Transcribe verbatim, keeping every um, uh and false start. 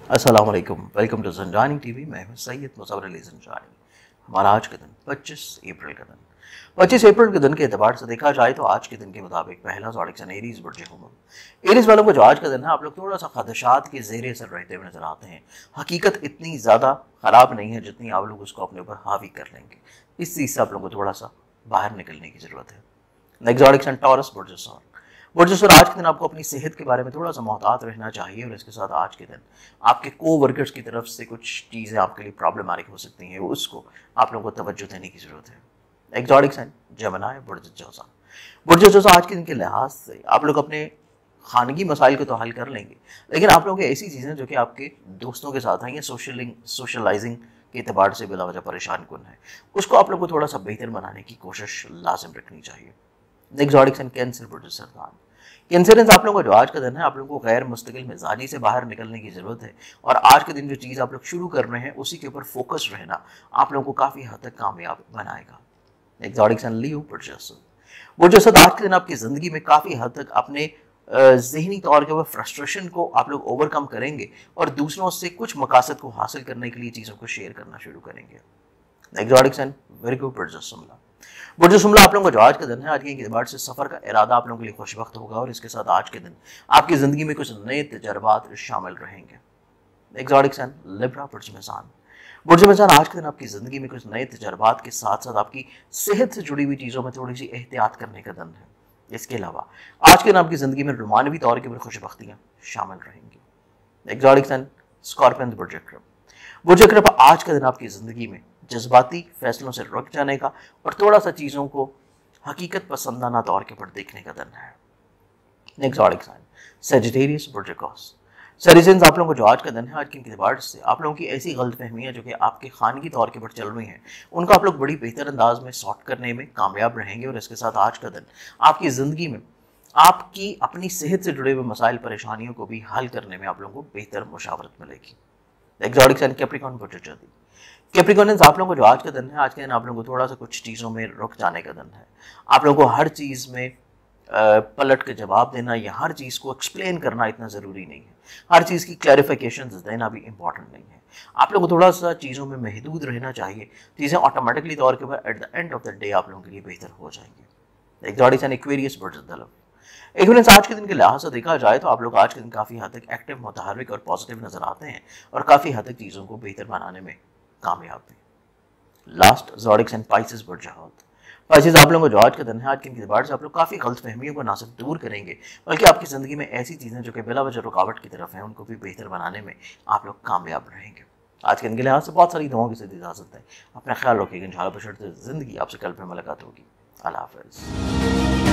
अस्सलाम वालेकुम, welcome to Zanjani TV. मैं हूं सैयद मुज़फ़्फ़र अली ज़ंजानी। हमारा आज का दिन पच्चीस अप्रैल का दिन पच्चीस अप्रैल के दिन के एतबार से देखा जाए तो आज के दिन के मुताबिक पहला ज़ोडिक सन एरीज़ बुर्ज हुमम। एरीज़ वालों को जो आज का दिन है, आप लोग थोड़ा सा खदशात के ज़ेर असर रहते हुए नजर आते हैं। हकीकत इतनी ज़्यादा ख़राब नहीं है जितनी आप लोग उसको अपने ऊपर हावी कर लेंगे। इस चीज़ से आप लोगों को थोड़ा सा बाहर निकलने की ज़रूरत है। नेक्स्ट ज़ोडिक सन टॉरस बुर्ज सौर। बुर्ज सौर आज के दिन आपको अपनी सेहत के बारे में थोड़ा सा मोहतात रहना चाहिए और इसके साथ आज के दिन आपके को वर्कर्स की तरफ से कुछ चीज़ें आपके लिए प्रॉब्लमेटिक हो सकती हैं, उसको आप लोगों को तवज्जो देने की ज़रूरत है। एक्सोटिक साइन जमनाय बुर्ज जोसा। बुर्ज जोसा आज के दिन के लिहाज से आप लोग अपने खानगी मसाइल को तो हल कर लेंगे, लेकिन आप लोगों की ऐसी चीज़ें जो कि आपके दोस्तों के साथ हैं या सोशलिंग सोशलाइजिंग के एतबार से बिला वजह परेशान कन है, उसको आप लोग को थोड़ा सा बेहतर बनाने की कोशिश लाजिम रखनी चाहिए। एक्सोटिक साइन कैंसर बुर्ज सरदार। कैंसरेंस आप लोगों का जो आज का दिन है, आप लोगों को गैर मुस्तकिल मिजाजी से बाहर निकलने की ज़रूरत है और आज के दिन जो चीज़ आप लोग शुरू कर रहे हैं उसी के ऊपर फोकस रहना आप लोगों को काफ़ी हद तक कामयाब बनाएगा। एक्सोटिक सन लियो बुर्ज असद। बुर्ज असद आज के दिन आपकी ज़िंदगी में काफ़ी हद तक अपने ज़हनी तौर के ऊपर फ्रस्ट्रेशन को आप लोग ओवरकम करेंगे और दूसरों से कुछ मकासद को हासिल करने के लिए चीज़ों को शेयर करना शुरू करेंगे। एक्सोटिक सन विर्गो बुर्ज सुमला। बुर्ज सुमला आप लोगों का जो आज का दिन है, आज के एतबार से सफ़र का इरादा आप लोगों के लिए खुशबख्त होगा और इसके साथ आज के दिन आपकी ज़िंदगी में कुछ नए तजर्बात शामिल रहेंगे। एक्सोटिक सन लिब्रा बुर्ज मिज़ान। बुर्ज मिज़ान आज के दिन आपकी ज़िंदगी में कुछ नए तजर्बात के साथ साथ आपकी सेहत से जुड़ी हुई चीज़ों में थोड़ी सी एहतियात करने का दिन है। इसके अलावा आज के दिन आपकी ज़िंदगी में रोमानवी तौर के ऊपर खुशबख्तियाँ शामिल रहेंगी। एक्सोटिक सन स्कॉर्पियन बुर्ज अक्रब। बुर्ज अक्रब आज का दिन आपकी ज़िंदगी में जज्बाती फैसलों से रुक जाने का और थोड़ा सा चीज़ों को हकीकत पसंदाना तौर के ऊपर देखने का दिन है। एक्सोटिक साइन सेजिटेरियस बुर्ज अकॉस। सेजिटेरियस आप लोगों को जो आज का दिन है, आज के एतबार से आप लोगों की ऐसी गलतफहमियां जो कि आपके खानगी तौर के ऊपर चल रही हैं, उनको आप लोग बड़ी बेहतर अंदाज में सॉर्ट करने में कामयाब रहेंगे और इसके साथ आज का दिन आपकी ज़िंदगी में आपकी अपनी सेहत से जुड़े हुए मसाइल परेशानियों को भी हल करने में आप लोगों को बेहतर मुशावरत मिलेगी। एक्सोटिक साइन कैप्रिकॉर्न बुर्ज जदी। कैप्रिकॉर्नियंस आप लोगों को जो आज का दिन है, आज के दिन आप लोगों को थोड़ा सा कुछ चीज़ों में रुक जाने का दिन है। आप लोगों को हर चीज़ में पलट के जवाब देना या हर चीज़ को एक्सप्लेन करना इतना ज़रूरी नहीं है। हर चीज़ की क्लैरिफिकेशन देना भी इम्पॉर्टेंट नहीं है। आप लोगों को थोड़ा सा चीज़ों में महदूद रहना चाहिए। चीज़ें ऑटोमेटिकली तौर के ऊपर at the end of the day आप लोगों के लिए बेहतर हो जाएंगी। एक्सोटिक साइन एक्वेरियस बुर्ज दलव। एक्वेरियस आज के दिन के लिहाज से देखा जाए तो आप लोग आज के दिन काफ़ी हद तक एक्टिव, मुतहर्रिक और पॉजिटिव नजर आते हैं और काफ़ी हद तक चीज़ों को बेहतर बनाने में कामयाब हैं। लास्ट ज़ोडिक साइन पाइसेस बुर्ज हौत। पाइसेस आप लोगों को जो आज का दिन है, आज के एतबार से आप लोग काफ़ी गलतफहमियों को ना सिर्फ दूर करेंगे बल्कि आपकी ज़िंदगी में ऐसी चीज़ें जो कि बिला वजह रुकावट की तरफ हैं उनको भी बेहतर बनाने में आप लोग कामयाब रहेंगे। आज के दिन के लिहाज से बहुत सारी दुआओं की साथ इजाज़त है। अपना ख्याल रखिएगा। इंशाअल्लाह बशर्ते ज़िंदगी आपसे कल फिर मुलाकात होगी। अल्लाह हाफ़िज़।